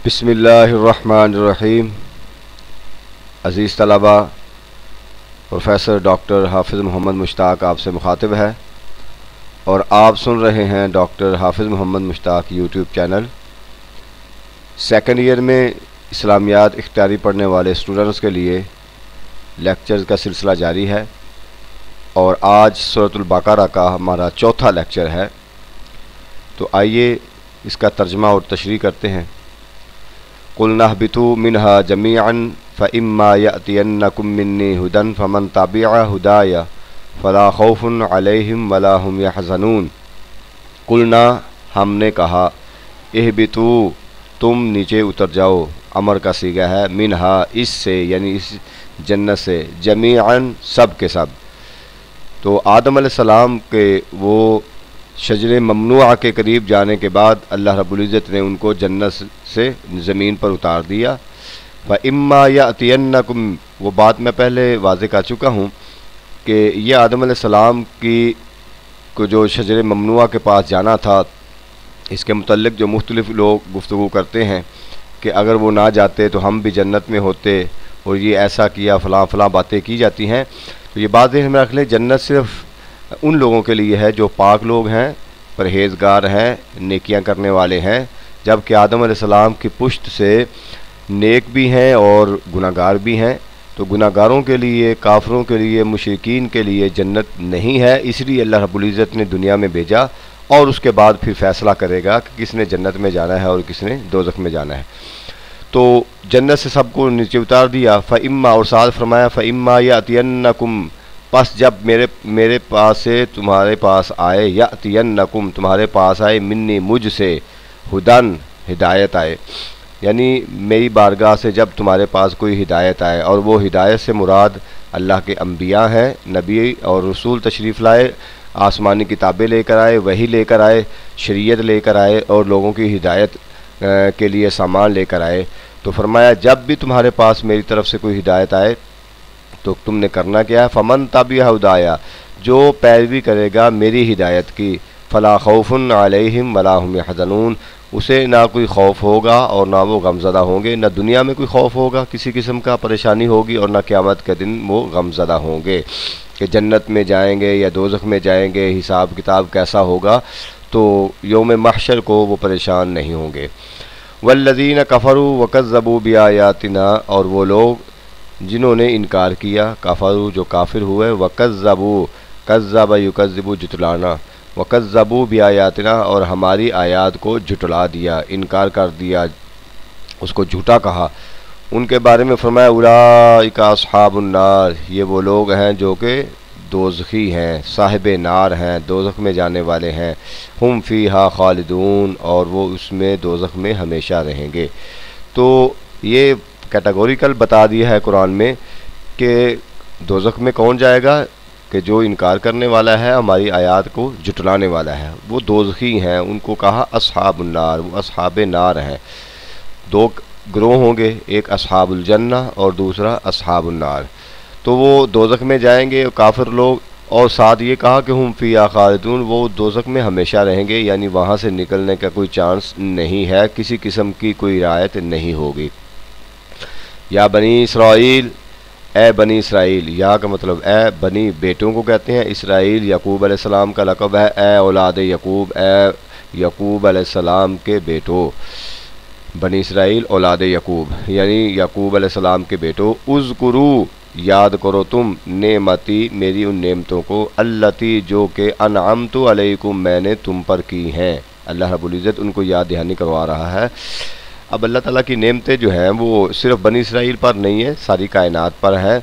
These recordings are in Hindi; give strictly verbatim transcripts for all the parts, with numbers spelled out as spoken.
बिस्मिल्लाहिर्रहमानिर्रहीम। अज़ीज़ तलबा, प्रोफेसर डॉक्टर हाफिज़ मोहम्मद मुश्ताक आपसे मुखातिब है और आप सुन रहे हैं doctor Hafiz Mohammad Mushtaq YouTube channel. Second year में इस्लामियात इख्तियारी पढ़ने वाले स्टूडेंट्स के लिए लेक्चर्स का सिलसिला जारी है और आज सूरतुल बकरा का हमारा चौथा लेक्चर है। तो आइए इसका तर्जमा और तशरीह करते हैं। कुल नहबितु मिनहा जमीअन फ़इम्मा यअतियन्नकुम मिन्नी हुदन फ़मन तबिअ हुदाया फ़ला खौफ़ुन अलैहिम वला हुम यहज़नून। कुलना हमने कहा, इहबितु तुम नीचे उतर जाओ, अमर का सीगा है, मिनहा इससे यानी इस जन्नत से, जमीअन सब के सब। तो आदम अलैहिस्सलाम के वो शजरे ममनुआ के करीब जाने के बाद अल्लाह रब्बुल इज़्ज़त ने उनको जन्नत से ज़मीन पर उतार दिया। व इम्मा यअतियन्नकुम, वो बात मैं पहले वाज़े कर चुका हूँ कि ये आदम अलैहिस्सलाम की को जो शजरे ममनुआ के पास जाना था, इसके मुतल्लिक़ जो मुख्तलिफ़ लोग गुफ्तगू करते हैं कि अगर वो ना जाते तो हम भी जन्नत में होते और ये ऐसा किया, फ़लाँ फ़लाँ बातें की जाती हैं। तो ये बात हमें रख लें, जन्नत सिर्फ़ उन लोगों के लिए है जो पाक लोग हैं, परहेज़गार हैं, नेकियां करने वाले हैं, जबकि आदम अलैहिस्सलाम की पुश्त से नेक भी हैं और गुनाहगार भी हैं। तो गुनाहगारों के लिए, काफिरों के लिए, मुशरिकीन के लिए जन्नत नहीं है। इसलिए अल्लाह रब्बुल इज़्ज़त ने दुनिया में भेजा और उसके बाद फिर फ़ैसला करेगा कि किसने जन्नत में जाना है और किसने दोज़ख में जाना है। तो जन्नत से सबको नीचे उतार दिया। फ़इम्मा, और साथ फरमाया फ़इम्मा यअतियन्नकुम, बस जब मेरे मेरे पास से तुम्हारे पास आए, यअतियन्नकुम तुम्हारे पास आए, मिन्नी मुझसे, हुदन हिदायत आए, यानी मेरी बारगाह से जब तुम्हारे पास कोई हिदायत आए, और वो हिदायत से मुराद अल्लाह के अम्बिया हैं, नबी और रसूल तशरीफ़ लाए, आसमानी किताबें लेकर आए, वही लेकर आए, शरीयत लेकर आए और लोगों की हिदायत के लिए सामान लेकर आए। तो फरमाया जब भी तुम्हारे पास मेरी तरफ से कोई हिदायत आए तो तुमने करना क्या है, फ़मन तबिअ हुदाया, जो पैरवी करेगा मेरी हिदायत की, फ़ला खौफ़ुन अलैहिम वला हुम यहज़नून, उसे ना कोई खौफ होगा और ना वो गमज़दा होंगे। ना दुनिया में कोई खौफ होगा, किसी किस्म का परेशानी होगी, और ना क़यामत के दिन वो गमज़दा होंगे कि जन्नत में जाएंगे या दोज़ख में जाएंगे, हिसाब किताब कैसा होगा। तो यौम महशर को वो परेशान नहीं होंगे। वल्लज़ीन कफ़रू वकज़्ज़बू बिआयातिना, और वो लोग जिन्होंने इनकार किया, काफरू जो काफिर हुए, वकज़्ज़बू, कज़्ज़ब युकज़्ज़िबु जुटलाना, वकज़्ज़बू बिआयातिना, और हमारी आयात को जुटला दिया, इनकार कर दिया, उसको झूठा कहा। उनके बारे में फरमाया उलाइका अस्हाबुन नार, ये वो लोग हैं जो कि दोज़खी हैं, साहिबे नार हैं, दोज़ख में जाने वाले हैं। हुम फ़ीहा खालिदून, और वो उसमें दोज़ख में हमेशा रहेंगे। तो ये कैटेगोरिकल बता दिया है कुरान में कि दोज़ख में कौन जाएगा, कि जो इनकार करने वाला है, हमारी आयत को जुटलाने वाला है, वो दोज़खी हैं। उनको कहा अस्हाबुन नार, वो अस्हाबे नार हैं। दो ग्रोह होंगे, एक अस्हाबुल जन्ना और दूसरा अस्हाबुन नार। तो वो दोज़ख में जाएंगे काफिर लोग, और साथ ये कहा कि हुम फ़ीहा खालिदून, वो दोज़ख में हमेशा रहेंगे, यानी वहाँ से निकलने का कोई चांस नहीं है, किसी किस्म की कोई रायत नहीं होगी। या बनी इसराइल, ए बनी इसराइल, या का मतलब ए बनी बेटों को कहते हैं, इसराइल यकूब अलैहिस्सलाम का लक़ब है, ए औलाद यकूब, ए यकूब अलैहिस्सलाम के बेटो, बनी इसराइल औलाद यकूब यानी यकूब अलैहिस्सलाम के बेटो। उज़कुरू, याद करो तुम, नेमती, मेरी उन नेमतों को, अल्लती जो के अनअमतु अलैकुम, मैंने तुम पर की हैं। अल्लाह रब्बुल इज़्ज़त उनको याद दहानी करवा रहा है। अब अल्लाह ताला की नेमतें जो हैं वो सिर्फ़ बनी इसराइल पर नहीं है, सारी कायनात पर हैं,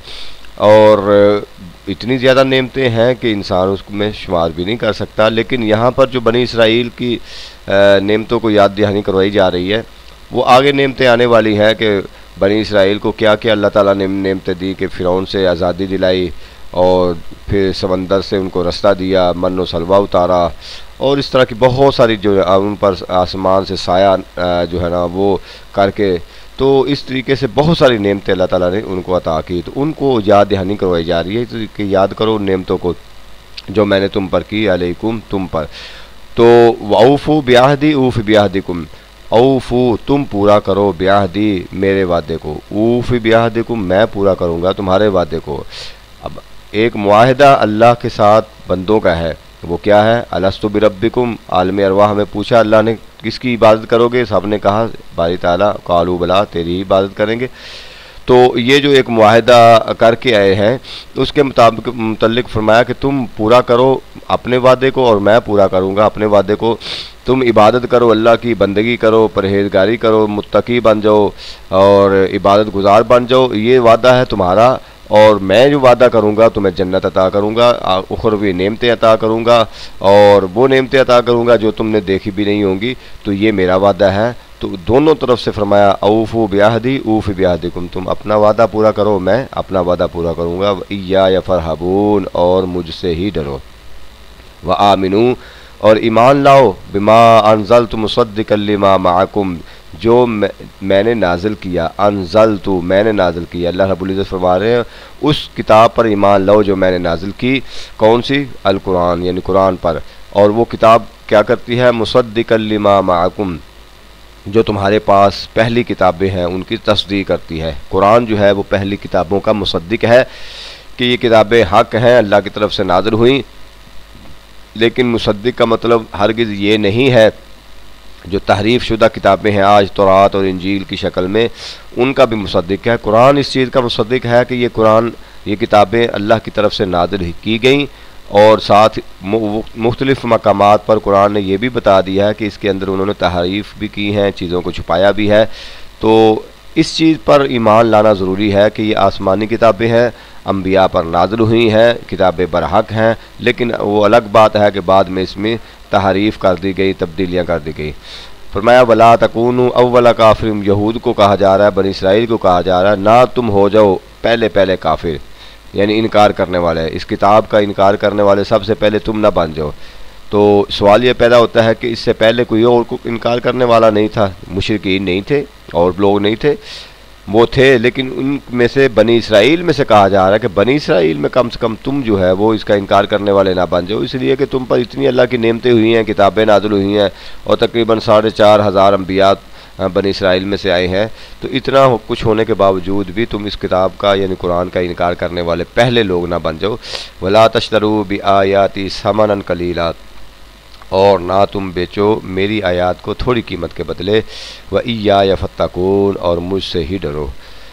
और इतनी ज़्यादा नेमतें हैं कि इंसान उसमें शुमार भी नहीं कर सकता। लेकिन यहाँ पर जो बनी इसराइल की नेमतों को याद दहानी करवाई जा रही है, वो आगे नेमतें आने वाली हैं कि बनी इसराइल को क्या क्या अल्लाह ताला ने नेमतें दी, कि फ़िरौन से आज़ादी दिलाई और फिर समंदर से उनको रास्ता दिया, मन व सलवा उतारा, और इस तरह की बहुत सारी जो उन पर आसमान से साया जो है ना वो करके, तो इस तरीके से बहुत सारी नेमतें अल्लाह ताला ने उनको अता की। तो उनको याद दहानी करवाई जा रही है, तो कि याद करो नेमतों को जो मैंने तुम पर की, अलैकुम तुम पर। तो वऊफ़ू बिअहदी ऊफ़ बिअहदिकुम, औफू तुम पूरा करो ब्याहदी मेरे वादे को, ऊफ़ी ब्याहदी को मैं पूरा करूँगा तुम्हारे वादे को। अब एक मुआहिदा अल्लाह के साथ बंदों का है, वो क्या है? अलस्तु बिरब्बिकुम, आलम अरवाह में पूछा अल्लाह ने किसकी इबादत करोगे? सब ने कहा बारी ताला, कालू बला तेरी ही इबादत करेंगे। तो ये जो एक मुआहिदा करके आए हैं उसके मुताबिक मुतल्लिक फरमाया कि तुम पूरा करो अपने वादे को और मैं पूरा करूँगा अपने वादे को। तुम इबादत करो, अल्लाह की बंदगी करो, परहेजगारी करो, मुत्तकी बन जाओ और इबादत गुजार बन जाओ, ये वादा है तुम्हारा। और मैं जो वादा करूँगा तुम्हें जन्नत अता करूँगा, उखरवी नेमतें अता करूँगा और वो नेमतें अता करूँगा जो तुमने देखी भी नहीं होंगी। तो ये मेरा वादा है। तो दोनों तरफ से फरमाया औफू ब्याहदी ऊफ़ ब्याहदिकुम, तुम अपना वादा पूरा करो मैं अपना वादा पूरा करूँगा। इया या फरहबून, और मुझसे ही डरो। व आमिनू, और ईमान लाओ, बिमा अनज़लतु मुसद्दिक़न लिमा माअकुम, जो मैं, मैंने नाजिल किया, अनज़लतु मैंने नाजिल किया। अल्लाह रब्बुल इज़्ज़त फरमा रहे हैं उस किताब पर ईमान लाओ जो मैंने नाजिल की। कौन सी? अल कुरान, यानी कुरान पर। और वो किताब क्या करती है? मुसद्दिक़न लिमा माअकुम, जो तुम्हारे पास पहली किताबें हैं उनकी तस्दीक करती है। कुरान जो है वो पहली किताबों का मुसद्दिक है कि ये किताबें हक़ हैं, अल्लाह की तरफ से नाज़िल हुई। लेकिन मुसद्दिक का मतलब हरगिज़ ये नहीं है जो तहरीफ शुदा किताबें हैं आज तौरात और इंजील की शक्ल में, उनका भी मुसद्दिक है। कुरान इस चीज़ का मुसद्दिक है कि ये कुरान ये किताबें अल्लाह की तरफ से नाज़िल की गई और साथ मुख्तलिफ़ मकामात पर कुरान ने यह भी बता दिया है कि इसके अंदर उन्होंने तहरीफ भी की हैं, चीज़ों को छुपाया भी है। तो इस चीज़ पर ईमान लाना ज़रूरी है कि ये आसमानी किताबें हैं, अम्बिया पर नाज़िल हुई हैं, किताबें बरहक हैं। लेकिन वो अलग बात है कि बाद में इसमें तहरीफ कर दी गई, तब्दीलियाँ कर दी गई। फरमाया वला तकूनु अव्वला काफिर, यहूद को कहा जा रहा है, बनी इसराइल को कहा जा रहा है, ना तुम हो जाओ पहले पहले काफिर, यानी इनकार करने वाले, इस किताब का इनकार करने वाले सबसे पहले तुम ना बन जाओ। तो सवाल ये पैदा होता है कि इससे पहले कोई और को इनकार करने वाला नहीं था, मुशरिकीन नहीं थे और लोग नहीं थे, वो थे, लेकिन उनमें से बनी इसराइल में से कहा जा रहा है कि बनी इसराइल में कम से कम तुम जो है वो इसका इनकार करने वाले ना बन जाओ, इसलिए कि तुम पर इतनी अल्लाह की नेमतें हुई हैं, किताबें नाज़िल हुई हैं और तकरीबन साढ़े चार हज़ार अम्बिया बनी इसराइल में से आए हैं। तो इतना कुछ होने के बावजूद भी तुम इस किताब का यानी कुरान का इनकार करने वाले पहले लोग ना बन जाओ। वला तश्तरू बि आयाती समनन कलीला, और ना तुम बेचो मेरी आयात को थोड़ी कीमत के बदले। व इया या फत्तकून, और मुझसे ही डरो।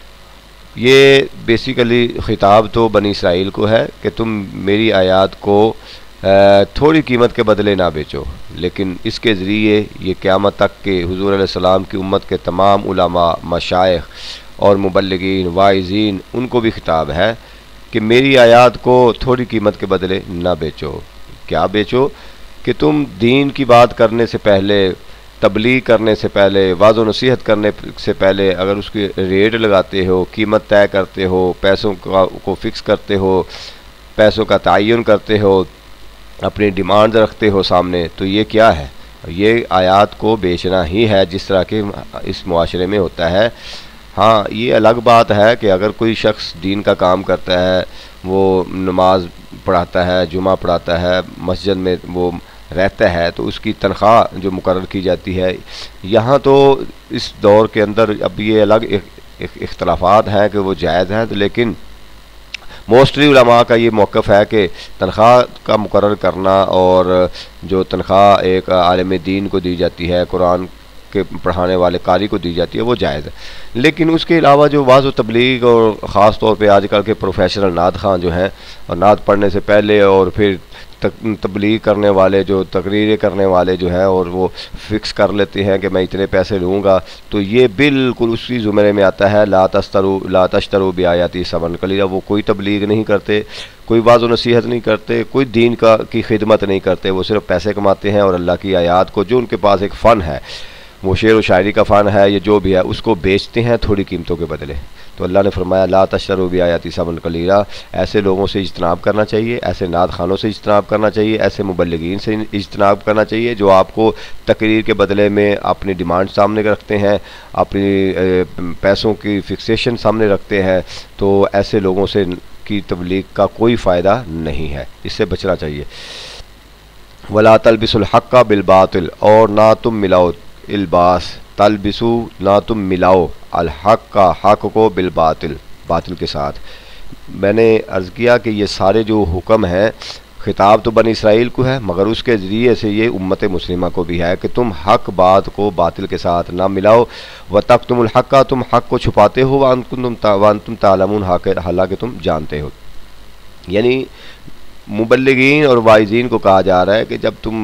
ये बेसिकली ख़िताब तो बनी इसराइल को है कि तुम मेरी आयात को थोड़ी कीमत के बदले ना बेचो, लेकिन इसके ज़रिए ये क़यामत तक के हुज़ूर अलैहिस्सलाम की उम्मत के तमाम उलमा, मशाइख और मुबल्लिगीन, वाइज़ीन, उनको भी ख़िताब है कि मेरी आयात को थोड़ी कीमत के बदले ना बेचो। क्या बेचो? कि तुम दीन की बात करने से पहले, तबलीग करने से पहले, वाज़ो नसीहत करने से पहले अगर उसकी रेट लगाते हो, कीमत तय करते हो, पैसों का को फ़िक्स करते हो, पैसों का तयन करते हो, अपनी डिमांड रखते हो सामने, तो ये क्या है? ये आयात को बेचना ही है, जिस तरह के इस मुआशरे में होता है। हाँ, ये अलग बात है कि अगर कोई शख्स दीन का काम करता है, वो नमाज पढ़ाता है, जुमा पढ़ाता है, मस्जिद में वो रहता है, तो उसकी तनख्वाह जो मुकर्रर की जाती है, यहाँ तो इस दौर के अंदर अब ये अलग इख्तलाफात हैं कि वो जायज़ हैं, तो लेकिन मोस्टली उलमा का ये मौक़िफ़ है कि तनख्वाह का मुकर्रर करना और जो तनख्वाह एक आलिम दीन को दी जाती है, कुरान के पढ़ाने वाले कारी को दी जाती है, वो जायज़ है। लेकिन उसके अलावा जो वाज़ व तबलीग और ख़ास तौर पे आजकल के प्रोफेशनल नात खां जो हैं, और नात पढ़ने से पहले और फिर तबलीग करने वाले, जो तकरीरें करने वाले जो हैं, और वो फ़िक्स कर लेते हैं कि मैं इतने पैसे लूँगा, तो ये बिल्कुल उसी ज़ुमरे में आता है ला तस्तरू ला तश्तरू बिआयाती समन कलीला। वो कोई तबलीग नहीं करते, कोई वाज़ो नसीहत नहीं करते, कोई दीन का की खिदमत नहीं करते, वो सिर्फ पैसे कमाते हैं और अल्लाह की आयात को, जो उनके पास एक फ़न है, वो शेर व शायरी का फ़न है, ये जो भी है, उसको बेचते हैं थोड़ी कीमतों के बदले। तो अल्लाह ने फरमाया ला तशरू बिआयाती समन कलीला, ऐसे लोगों से इज्तनाब करना चाहिए, ऐसे नात खानों से इज्तनाब करना चाहिए, ऐसे मुबल्लिगीन से इज्तनाब करना चाहिए जो आपको तकरीर के बदले में अपनी डिमांड सामने रखते हैं, अपनी पैसों की फिक्सेशन सामने रखते हैं। तो ऐसे लोगों से की तबलीग का कोई फ़ायदा नहीं है, इससे बचना चाहिए। वला तलबिसुल हक़्क़ बिल बातिल, और ना तुम मिलाओ इल्बास तलबिसू, ना तुम मिलाओ, अल हक का हक को बिल बातिल, बातिल के साथ। मैंने अर्ज़ किया कि ये सारे जो हुक्म हैं खिताब तो बनी इसराइल को है, मगर उसके ज़रिए से ये उम्मत मुस्लिमा को भी है कि तुम हक बात को बातिल के साथ ना मिलाओ। व तक तुम हक का, तुम हक को छुपाते हो, वन तुम वन तुम तालमून, हालांकि तुम जानते हो। यानी मुबल्लिगीन और वाइज़ीन को कहा जा रहा है कि जब तुम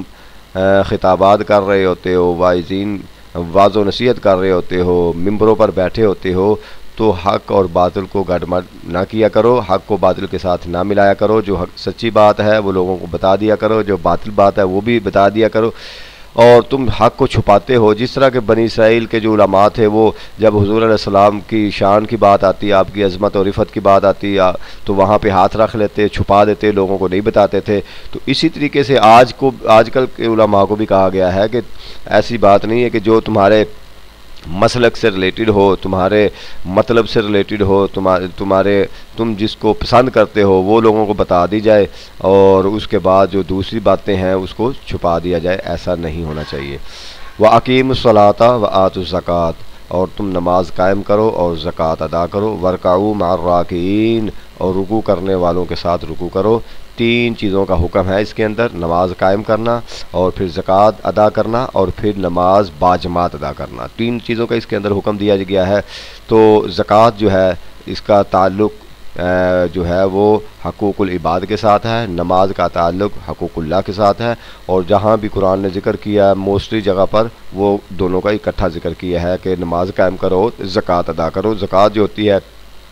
खिताबात कर रहे होते हो, वाइज़ीन वाज़ो नसीहत कर रहे होते हो, मिंबरों पर बैठे होते हो, तो हक़ और बातिल को गड़बड़ ना किया करो, हक़ को बातिल के साथ ना मिलाया करो। जो हक सच्ची बात है वो लोगों को बता दिया करो, जो बातिल बात है वो भी बता दिया करो। और तुम हक़ को छुपाते हो, जिस तरह के बनी इसराइल के जो उलमा थे वो जब हुज़ूर अलैहिस्सलाम की शान की बात आती, आपकी अज़मत और रिफ़त की बात आती, तो वहाँ पे हाथ रख लेते, छुपा देते, लोगों को नहीं बताते थे। तो इसी तरीके से आज को आजकल के उलमा को भी कहा गया है कि ऐसी बात नहीं है कि जो तुम्हारे मसलक से रिलेटेड हो, तुम्हारे मतलब से रिलेटेड हो, तुम्हारे तुम्हारे तुम जिसको पसंद करते हो वो लोगों को बता दी जाए और उसके बाद जो दूसरी बातें हैं उसको छुपा दिया जाए। ऐसा नहीं होना चाहिए। व अकीमुस्सलाता व आतुज़ ज़कात, और तुम नमाज कायम करो और ज़कात अदा करो। वरकाऊ मार राकीन, और रुकू करने वालों के साथ रुकू करो। तीन चीज़ों का हुक्म है इसके अंदर, नमाज कायम करना और फिर ज़कात अदा करना और फिर नमाज बाजमात अदा करना। तीन चीज़ों का इसके अंदर हुक्म दिया गया है। तो ज़कात जो है इसका ताल्लुक़ जो है वो हकूक़ुल इबाद के साथ है, नमाज का ताल्लुक़ हकूक़ुल्लाह के साथ है। और जहाँ भी कुरान ने ज़िक्र किया मोस्टली जगह पर वो दोनों का इकट्ठा ज़िक्र किया है कि नमाज कायम करो, ज़कात अदा करो। ज़कात जो होती है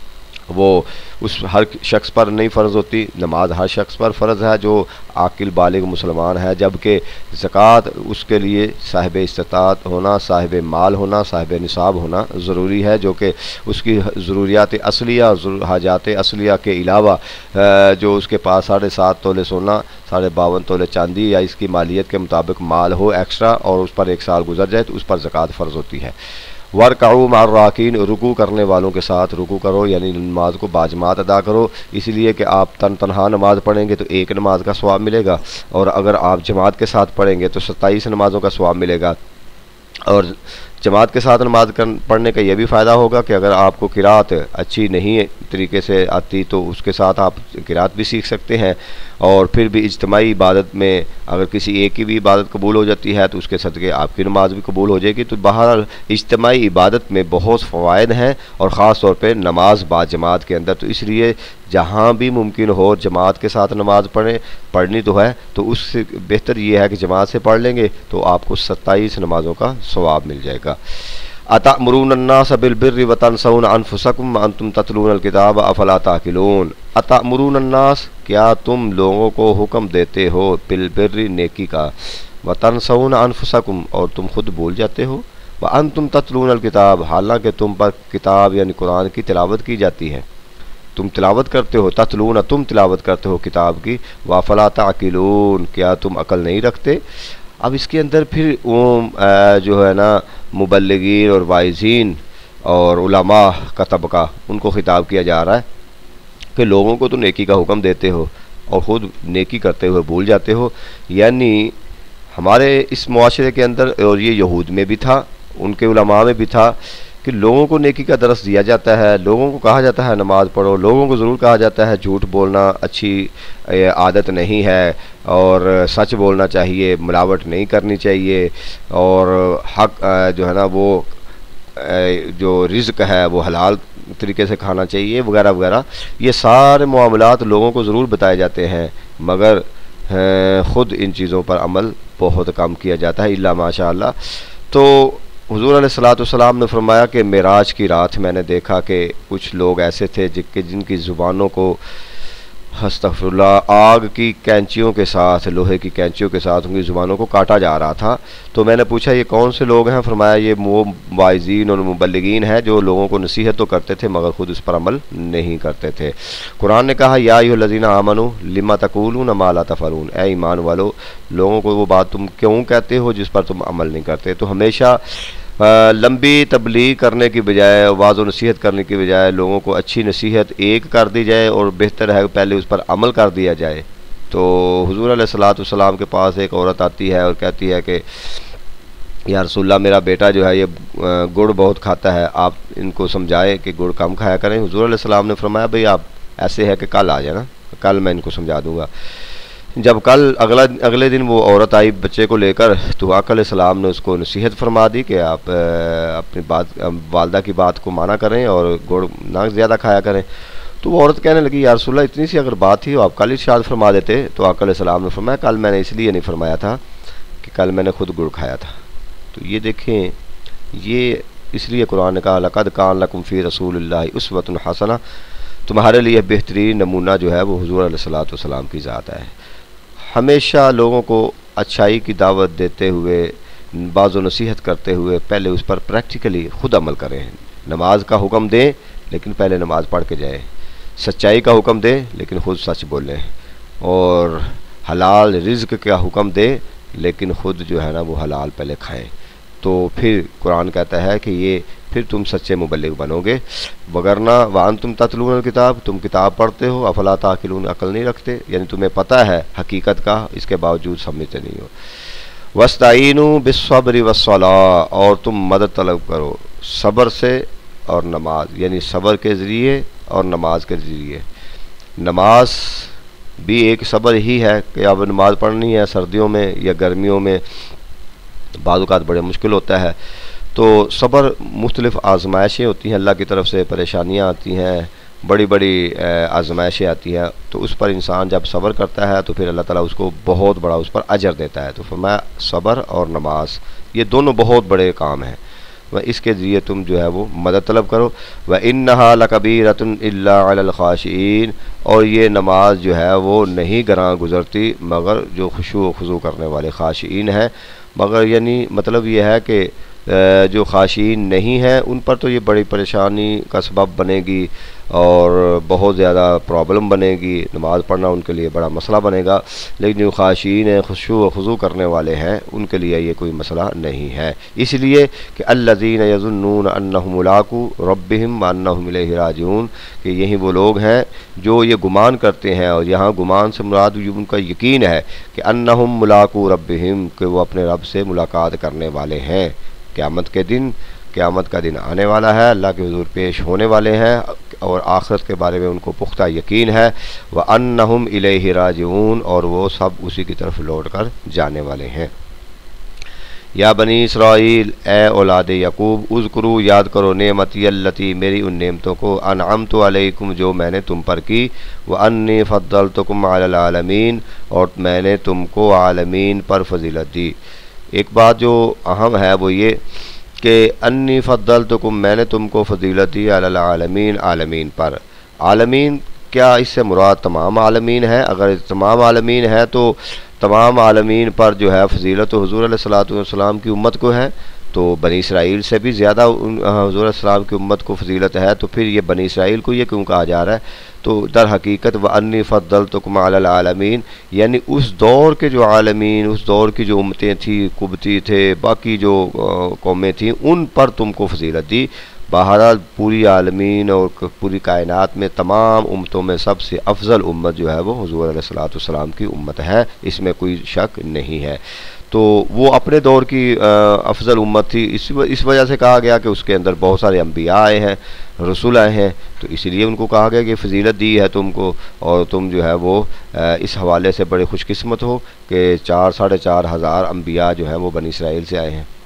वो उस हर शख्स पर नहीं फ़र्ज़ होती, नमाज हर शख्स पर फ़र्ज़ है जो आकिल बालिग मुसलमान है, जबकि ज़कात उसके लिए साहिब इस्तात होना, साहिब माल होना, साहिब निसाब होना ज़रूरी है, जो कि उसकी ज़रूरियात असलिया, हाजात असलिया के अलावा जो उसके पास साढ़े सात तोले सोना, साढ़े बावन तोले चांदी या इसकी मालियत के मुताबिक माल हो एक्स्ट्रा और उस पर एक साल गुजर जाए तो उस पर ज़कात फ़र्ज़ होती है। वरकाऊ मार राकीन, रुकू करने वालों के साथ रुकू करो, यानी नमाज को बाजमात अदा करो। इसलिए कि आप तन तनहा नमाज पढ़ेंगे तो एक नमाज का सवाब मिलेगा, और अगर आप जमात के साथ पढ़ेंगे तो सत्ताईस नमाज़ों का सवाब मिलेगा। और जमात के साथ नमाज पढ़ने का यह भी फ़ायदा होगा कि अगर आपको किरात अच्छी नहीं तरीके से आती तो उसके साथ आप किरात भी सीख सकते हैं। और फिर भी इज्तिमाई इबादत में अगर किसी एक की भी इबादत कबूल हो जाती है तो उसके सदक़े आपकी नमाज भी कबूल हो जाएगी। तो बहरहाल इज्तिमाई इबादत में बहुत फ़वाइद हैं और ख़ास तौर पे नमाज बाजमात के अंदर। तो इसलिए जहाँ भी मुमकिन हो जमात के साथ नमाज पढ़ें, पढ़नी तो है तो उससे बेहतर ये है कि जमात से पढ़ लेंगे तो आपको सत्ताईस नमाज़ों का सवाब मिल जाएगा। अतअमुरून अन्नास बिल बिर्रि व तनसौना अनफुसकुम व अंतुम ततलूनल किताब अफला ताक़िलून। अतअमुरून अन्नास, क्या तुम लोगों को हुक्म देते हो बिल बिर्रि, नेकी का, व तनसौना अनफुसकुम, और तुम खुद भूल जाते हो, व अंतुम ततलूनल किताब, हालांकि तुम पर किताब यानी कुरान की तिलावत की जाती है, तुम तिलावत करते हो। ततलून, तुम तिलावत करते हो किताब की। व अफला ताक़िलून, क्या तुम अकल नहीं रखते। अब इसके अंदर फिर वो जो है ना मुबल्लिगीन और वाइज़ीन और उलमा का तबका, उनको खिताब किया जा रहा है कि लोगों को तो नेकी का हुक्म देते हो और ख़ुद नेकी करते हुए भूल जाते हो। यानी हमारे इस मुआशरे के अंदर, और ये यहूद में भी था, उनके उलमा में भी था, कि लोगों को नेकी का दरस दिया जाता है, लोगों को कहा जाता है नमाज़ पढ़ो, लोगों को ज़रूर कहा जाता है झूठ बोलना अच्छी आदत नहीं है और सच बोलना चाहिए, मिलावट नहीं करनी चाहिए, और हक जो है ना वो जो रिज़्क़ है वो हलाल तरीके से खाना चाहिए वगैरह वगैरह। ये सारे मामलात लोगों को ज़रूर बताए जाते हैं, मगर ख़ुद इन चीज़ों पर अमल बहुत कम किया जाता है, इल्ला माशाअल्लाह। तो हुज़ूर अलैहिस्सलाम ने फरमाया कि मेराज की रात मैंने देखा कि कुछ लोग ऐसे थे जिनके जिनकी ज़ुबानों को अस्तग़फ़िरुल्लाह आग की कैंचियों के साथ, लोहे की कैंचियों के साथ उनकी ज़ुबानों को काटा जा रहा था। तो मैंने पूछा ये कौन से लोग हैं? फरमाया ये वो वाइज़ीन और मुबल्लिगीन हैं जो लोगों को नसीहत तो करते थे मगर ख़ुद उस पर अमल नहीं करते थे। कुरान ने कहा या अय्युहल्लज़ीना आमनू लिमा तक़ूलूना मा ला तफ़अलून, ए ईमान वालो, लोगों को वो बात तुम क्यों कहते हो जिस पर तुम अमल नहीं करते। तो हमेशा आ, लंबी तबलीग करने की बजाय, वाज़ व नसीहत करने की बजाय लोगों को अच्छी नसीहत एक कर दी जाए और बेहतर है पहले उस पर अमल कर दिया जाए। तो हुज़ूर अलैहिस्सलातु वस्सलाम के पास एक औरत आती है और कहती है कि या रसूलल्लाह मेरा बेटा जो है ये गुड़ बहुत खाता है, आप इनको समझाएं कि गुड़ कम खाया करें। हुज़ूर अलैहिस्सलाम ने फरमाया भाई आप ऐसे है कि कल आ जाना, कल मैं इनको समझा दूंगा। जब कल अगला अगले दिन वो औरत आई बच्चे को लेकर, तो आका अलैहिस्सलाम ने उसको नसीहत फरमा दी कि आप अपनी बात वालदा की बात को माना करें और गुड़ ना ज़्यादा खाया करें। तो वो औरत कहने लगी या रसूलल्लाह इतनी सी अगर बात थी आप कल इरशाद फरमा देते। तो आका अलैहिस्सलाम ने फरमाया कल मैंने इसलिए नहीं फरमाया था कि कल मैंने खुद गुड़ खाया था। तो ये देखें, ये इसलिए कुरान ने कहा लक़द कान लकुम फ़ी रसूलिल्लाहि उस्वतुन हसना, तुम्हारे लिए बेहतरीन नमूना जो है वो हुज़ूर अलैहिस्सलातु वस्सलाम की ज़ात है। हमेशा लोगों को अच्छाई की दावत देते हुए, बाज़ नसीहत करते हुए पहले उस पर प्रैक्टिकली ख़ुद अमल करें। नमाज का हुक्म दें लेकिन पहले नमाज पढ़ के जाएँ, सच्चाई का हुक्म दें लेकिन ख़ुद सच बोलें, और हलाल रिज़्क का हुक्म दें लेकिन ख़ुद जो है ना वो हलाल पहले खाएं। तो फिर कुरान कहता है कि ये फिर तुम सच्चे मुबल्लिग बनोगे। वगरना वान तुम ततलून किताब, तुम किताब पढ़ते हो, अफला ताकिलून, अकल नहीं रखते, यानी तुम्हें पता है हकीकत का, इसके बावजूद समझते नहीं हो। वस्ताईनु बिस्सब्रि वस्सलाह, और तुम मदद तलब करो सब्र से और नमाज, यानी सब्र के ज़रिए और नमाज के ज़रिए। नमाज भी एक सब्र ही है कि अब नमाज पढ़नी है सर्दियों में या गर्मियों में, बाद औक़ात बड़े मुश्किल होता है। तो सब्र मुख्तलिफ़ आजमाइशें होती हैं, अल्लाह की तरफ से परेशानियाँ आती हैं, बड़ी बड़ी आजमाइशें आती हैं। तो उस पर इंसान जब सब्र करता है तो फिर अल्लाह ताला उसको बहुत बड़ा उस पर अजर देता है। तो फरमाया सब्र और नमाज ये दोनों बहुत बड़े काम हैं, वह इसके ज़रिए तुम जो है वो मदद तलब करो। व इन्नहा लकबीरतुन इल्ला अलल खाशिईन, और ये नमाज जो है वो नहीं गरां गुज़रती मगर जो खुशू खुजू करने वाले खाशिईन हैं। मगर यानी मतलब ये है कि जो खाशिईन नहीं हैं उन पर तो ये बड़ी परेशानी का सबब बनेगी और बहुत ज़्यादा प्रॉब्लम बनेगी, नमाज़ पढ़ना उनके लिए बड़ा मसला बनेगा। लेकिन जो खाशिईन हैं, खुशू व खुजू करने वाले हैं, उनके लिए ये कोई मसला नहीं है। इसलिए कि अल्लज़ीन यज़ुन्नून अन्नहुम मुलाक़ू रब्बिहिम व अन्नहुम इलैहि राजिऊन, कि यही वो लोग हैं जो ये गुमान करते हैं, और यहाँ गुमान से मुराद उनका यकीन है कि अन्नहुम मुलाक़ू रब्बिहिम, कि वो अपने रब से मुलाकात करने वाले हैं। क़यामत के दिन, क़यामत का दिन आने वाला है, अल्लाह के हुज़ूर पेश होने वाले हैं, और आखिरत के बारे में उनको पुख्ता यकीन है। व अन्नहुम इलैहि राजिऊन, और वो सब उसी की तरफ लौट कर जाने वाले हैं। या बनी इसराइल, ए औलाद यकूब, उज़कुरू, याद करो नेमती अल्लती, मेरी उन नेमतों को, अनअमतु अलैकुम, जो मैंने तुम पर की, व अन्नी फ़द्दलतुकुम अलल आलमीन, और मैंने तुमको आलमीन पर फजीलत दी। एक बात जो अहम है वो ये कि अन्नी फ़द्दलतुकुम, मैंने तुमको फजीलत दी अलल आलमीन, आलमीन पर। आलमीन क्या इससे मुराद तमाम आलमीन है? अगर तमाम आलमीन है तो तमाम आलमीन पर जो है फजीलत हुज़ूर अलैहिस्सलातु वस्सलाम की उम्मत को है, तो बनी इसराइल से भी ज़्यादा हुज़ूर अलैहिस्सलाम की उम्मत को फजीलत है। तो फिर ये बनी इसराइल को ये क्यों कहा जा रहा है? तो दर हकीकत व अन्नी फ़द्दलतुकुम अलल आलमीन, यानी उस दौर के जो आलमीन, उस दौर की जो उम्मतें थी, कुबती थे, बाकी जो कौमें थीं, उन पर तुमको फजीलत दी। बहरहाल पूरी आलमीन और पूरी कायनात में तमाम उम्मतों में सबसे अफजल उम्मत जो है वो हुज़ूर अलैहिस्सलातु वस्सलाम की उम्मत है, इसमें कोई शक नहीं है। तो वो अपने दौर की अफजल उम्मत थी, इस इस वजह से कहा गया कि उसके अंदर बहुत सारे अम्बिया आए हैं, रसूल आए हैं, तो इसीलिए उनको कहा गया कि फजीलत दी है तुमको, और तुम जो है वो इस हवाले से बड़े खुशकिस्मत हो कि चार साढ़े चार हज़ार अम्बिया जो हैं वो बनी इसराइल से आए हैं।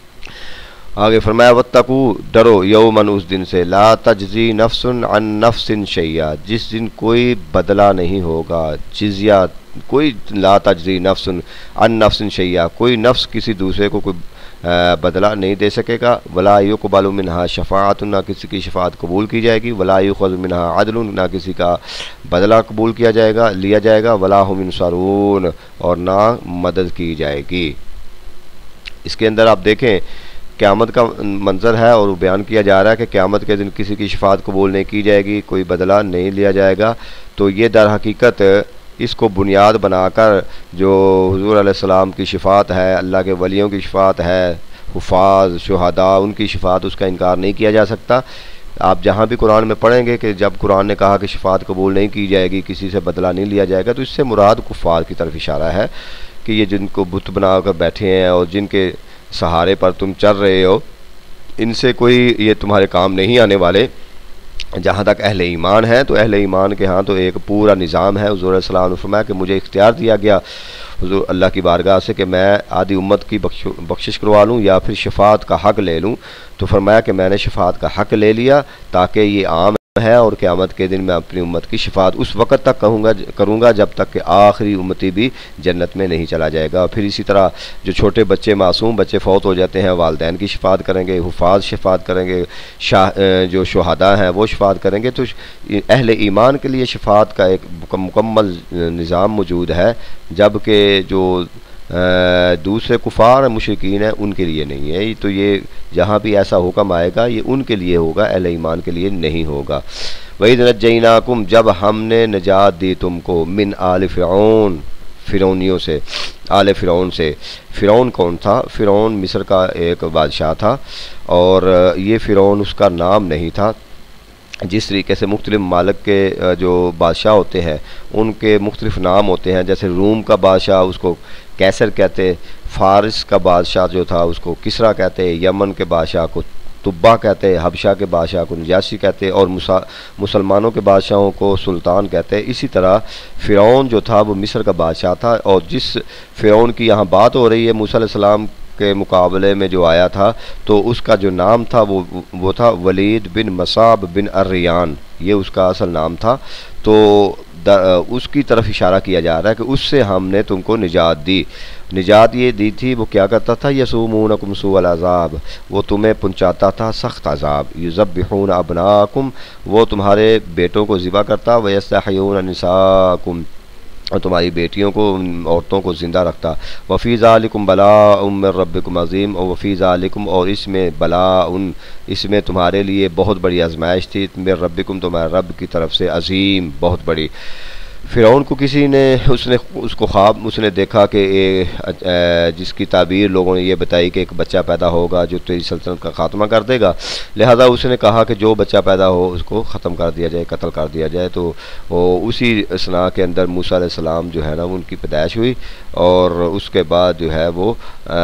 आगे फरमाया वत्तकू, डरो यौमन, उस दिन से, ला तजज़ी नफ्सुन अन नफ्सिन शैया, जिस दिन कोई बदला नहीं होगा, जिज़िया, कोई ला तजज़ी नफ्सुन अन नफ्सिन शैया, कोई नफ्स किसी दूसरे को कोई बदला नहीं दे सकेगा। वला युक़बलु मिन्हा शफ़ाअतुन, ना किसी की शफ़ाअत कबूल की जाएगी। वला युख़ज़ु मिन्हा अदलुन, ना किसी का बदला कबूल किया जाएगा, लिया जाएगा। वला हुम युनसरून, और ना मदद की जाएगी। इसके अंदर आप देखें क़यामत का मंज़र है और बयान किया जा रहा है कि क़यामत के दिन किसी की शफ़ाअत कबूल नहीं की जाएगी, कोई बदला नहीं लिया जाएगा। तो ये दर हकीकत इसको बुनियाद बनाकर जो हुज़ूर अलैहिस्सलाम की शफ़ाअत है, अल्लाह के वलियों की शफ़ाअत है, हुफ़ाज़ शुहदा, उनकी शफ़ाअत, उसका इनकार नहीं किया जा सकता। आप जहाँ भी कुरान में पढ़ेंगे कि जब कुरान ने कहा कि शफ़ाअत कबूल नहीं की जाएगी, किसी से बदला नहीं लिया जाएगा, तो इससे मुराद कुफ़ार की तरफ इशारा है कि ये जिनको बुत बना कर बैठे हैं और जिनके सहारे पर तुम चल रहे हो, इनसे कोई ये तुम्हारे काम नहीं आने वाले। जहाँ तक अहले ईमान है तो अहले ईमान के यहाँ तो एक पूरा निज़ाम है। हुज़ूर सल्लल्लाहु अलैहि वसल्लम ने फरमाया कि मुझे इख्तियार दिया गया हुज़ूर अल्लाह की बारगाह से कि मैं आधी उम्मत की बख्शिश करवा लूँ या फिर शफात का हक़ ले लूँ। तो फरमाया कि मैंने शफात का हक़ ले लिया ताकि ये आम है और क़यामत के दिन मैं अपनी उम्मत की शफात उस वक़्त तक कहूँगा करूँगा जब तक कि आखिरी उम्मती भी जन्नत में नहीं चला जाएगा। फिर इसी तरह जो छोटे बच्चे मासूम बच्चे फ़ौत हो जाते हैं वालिदैन की शफात करेंगे, हुफ़ाज़ शफात करेंगे, शाह जो शुहदा हैं वो शफात करेंगे। तो अहले ईमान के लिए शफात का एक मुकम्मल निज़ाम मौजूद है, जबकि जो दूसरे कुफार मुशरिकीन हैं उनके लिए नहीं है। तो ये जहाँ भी ऐसा हुक्म आएगा ये उनके लिए होगा, अहले ईमान के लिए नहीं होगा। वही नज्जैनाकुम, जब हमने निजात दी तुमको, मिन आल फ़िरऔन, फ़िरौनियों से, आले फ़िरौन से। फ़िरौन कौन था? फ़िरौन मिस्र का एक बादशाह था और ये फ़िरौन उसका नाम नहीं था। जिस तरीके से मुख्तलिफ़ मालिक के जो बादशाह होते हैं उनके मुख्तलिफ़ नाम होते हैं, जैसे रूम का बादशाह उसको कैसर कहते, फ़ारिस का बादशाह जो था उसको किसरा कहते, यमन के बादशाह को तुब्बा कहते, हबशा के बादशाह को नजाशी कहते और मुसलमानों के बादशाहों को सुल्तान कहते। इसी तरह फ़िरौन जो था वो मिस्र का बादशाह था और जिस फ़िरौन की यहाँ बात हो रही है मूसा अलैहिस्सलाम के मुकाबले में जो आया था तो उसका जो नाम था वो वो था वलीद बिन मसाब बिन अर्रियान, ये उसका असल नाम था। तो उसकी तरफ इशारा किया जा रहा है कि उससे हमने तुमको निजात दी। निजात ये दी थी, वो क्या करता था, यसूमूनकुम सूअल अज़ाब, वो तुम्हें पहुँचाता था सख्त अज़ाब। युज़ब्बिहून अबनाकुम, वो तुम्हारे बेटों को ज़िबा करता, व यस्तहयून निसाकुम, और तुम्हारी बेटियों को औरतों को ज़िंदा रखता। वफ़ी ज़ालिकुम बलाउम मिन रब्बिकुम अज़ीम, और वफ़ी ज़ालिकुम, और इसमें बलाउन, इसमें तुम्हारे लिए बहुत बड़ी आजमाइश थी, मिन रब्बिकुम, तुम्हारे रब की तरफ से, अज़ीम, बहुत बड़ी। फ़िरौन को किसी ने उसने उसको ख्वाब उसने देखा कि जिसकी ताबीर लोगों ने ये बताई कि एक बच्चा पैदा होगा जो तेरी सल्तनत का ख़ात्मा कर देगा, लिहाजा उसने कहा कि जो बच्चा पैदा हो उसको ख़त्म कर दिया जाए, कत्ल कर दिया जाए। तो वो उसी असना के अंदर मूसा अलैहिस्सलाम जो है ना उनकी पैदाइश हुई और उसके बाद जो है वो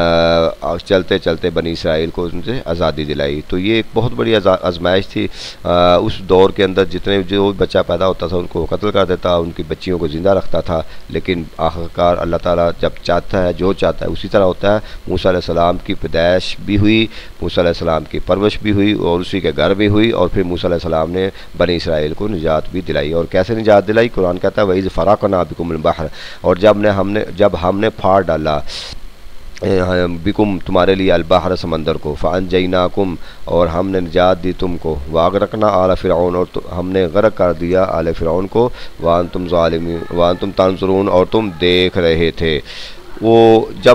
आ, चलते चलते बनी इसराइल को उनसे आज़ादी दिलाई। तो ये एक बहुत बड़ी आजमाइश थी। आ, उस दौर के अंदर जितने जो बच्चा पैदा होता था उनको कत्ल कर देता, उनकी बच्चियों को ज़िंदा रखता था, लेकिन आखिरकार अल्लाह ताला जब चाहता है जो चाहता है उसी तरह होता है। मूसा अलैहिस्सलाम की पैदाइश भी हुई, मूसा अलैहिस्सलाम की परवरिश भी हुई और उसी के घर भी हुई, और फिर मूसा अलैहिस्सलाम ने बनी इसराइल को निजात भी दिलाई। और कैसे निजात दिलाई? कुरान कहता है वइज़ फ़रक़ना बिकुमुल बहर, और जब ने हमने जब हमने फाड़ डाला बिकुम तुम्हारे लिए अलबहर समंदर को, फ़अनजयनाकुम, और हमने निजात दी तुमको, वागरकना आला फ़िरऔन, और तो हमने गर्क कर दिया आले फ़िरऔन को, वान तुम ज़ालिमीन वान तुम तंज़ुरून, और तुम देख रहे थे। वो जब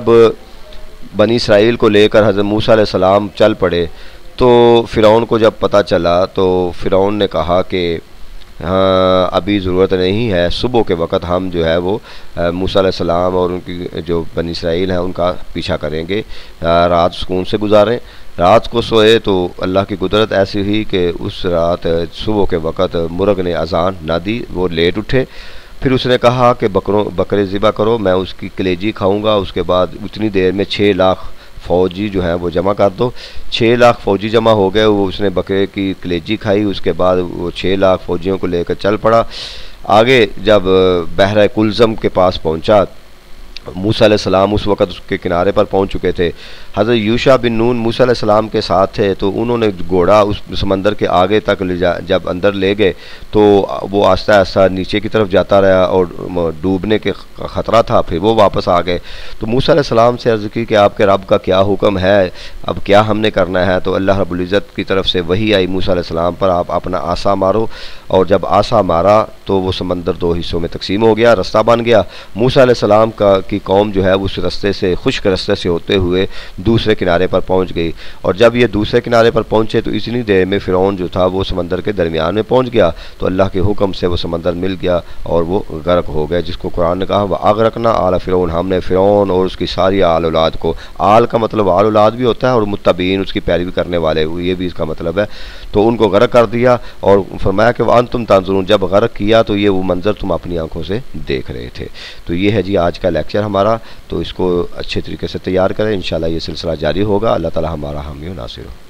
बनी इसराइल को लेकर हज़रत मूसा अलैहिस्सलाम चल पड़े तो फ़िरऔन को जब पता चला तो फ़िरऔन ने कहा कि हाँ अभी ज़रूरत नहीं है, सुबह के वक़्त हम जो है वो मूसा अलैहिस्सलाम और उनकी जो बनी इसराइल हैं उनका पीछा करेंगे, रात सुकून से गुजारें। रात को सोए तो अल्लाह की कुदरत ऐसी हुई कि उस रात सुबह के वक़्त मुर्ग ने अज़ान ना दी, वो लेट उठे। फिर उसने कहा कि बकरों बकरे ज़िबा करो, मैं उसकी कलेजी खाऊंगा। उसके बाद उतनी देर में छः लाख फ़ौजी जो हैं वो जमा कर दो। छः लाख फ़ौजी जमा हो गए, वो उसने बकरे की कलेजी खाई। उसके बाद वो छः लाख फ़ौजियों को लेकर चल पड़ा। आगे जब बहरा कुलज़म के पास पहुंचा, मूसा अलैहिस्सलाम उस वक़्त उसके किनारे पर पहुंच चुके थे। हज़रत यूशा बिन नून मूसा अलैहिस्सलाम के साथ थे, तो उन्होंने घोड़ा उस समंदर के आगे तक ले जा जब अंदर ले गए तो वो आस्ता आस्ता नीचे की तरफ जाता रहा और डूबने के ख़तरा था। फिर वो वापस आ गए तो मूसा अलैहिस्सलाम से अर्ज़ की कि आपके रब का क्या हुक्म है, अब क्या हमने करना है। तो अल्लाह रब्बुल इज़्ज़त की तरफ से वही आई मूसा अलैहिस्सलाम पर, आप अपना आसा मारो। और जब आसा मारा तो वो समंदर दो हिस्सों में तकसीम हो गया, रास्ता बन गया। मूसा अलैहिस्सलाम का की कौम जो है उस रास्ते से खुश्क रास्ते से होते हुए दूसरे किनारे पर पहुंच गई। और जब ये दूसरे किनारे पर पहुंचे तो इतनी देर में फ़िरौन जो था वो समंदर के दरमियान में पहुंच गया। तो अल्लाह के हुक्म से वो समंदर मिल गया और वो गर्क हो गया, जिसको कुरान ने कहा वह अगरकना आला फ़िरौन, हमने फ़िरौन और उसकी सारी आल औलाद को, आल का मतलब आल औलाद भी होता है और मुत्तबीन उसकी पैरवी करने वाले, ये भी इसका मतलब है, तो उनको गर्क कर दिया। और फरमाया कि वह तुम तांजुरून, जब गर्क किया तो ये वो मंजर तुम अपनी आंखों से देख रहे थे। तो ये है जी आज का लेक्चर हमारा, तो इसको अच्छे तरीके से तैयार करें। इंशाल्लाह ये सिलसिला सिलसिला जारी होगा। अल्लाह ताला हमारा हामी और नासिर हो।